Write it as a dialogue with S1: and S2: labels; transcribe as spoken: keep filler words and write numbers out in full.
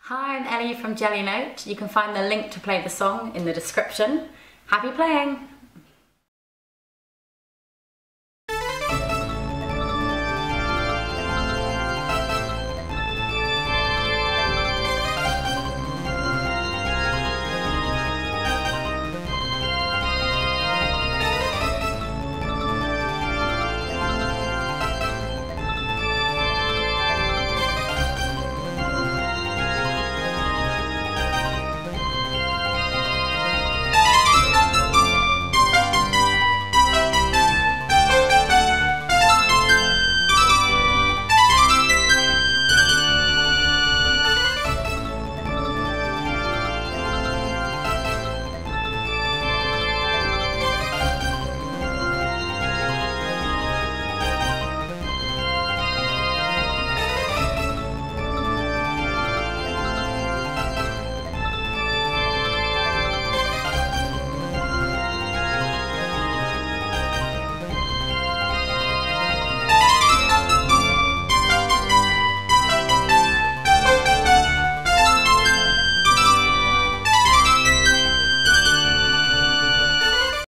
S1: Hi, I'm Ellie from Jelly Note. You can find the link to play the song in the description. Happy playing!